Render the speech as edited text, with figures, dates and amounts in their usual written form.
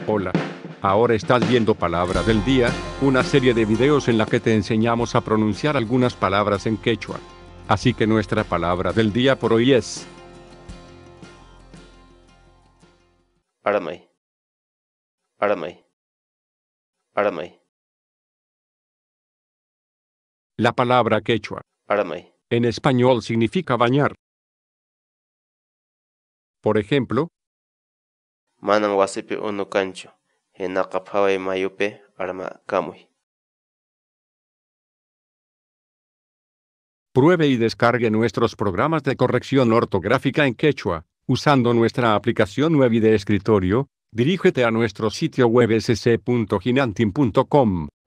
Hola. Ahora estás viendo Palabra del Día, una serie de videos en la que te enseñamos a pronunciar algunas palabras en quechua. Así que nuestra palabra del día por hoy es Aramay, aramay, aramay, la palabra quechua. aramay. En español significa bañar. Por ejemplo, Manam wasipi unu kanchu, hinaqa phaway mayupi armakamuy. pruebe y descargue nuestros programas de corrección ortográfica en quechua, usando nuestra aplicación Nuevi de escritorio. Dirígete a nuestro sitio web sc.hinantin.com.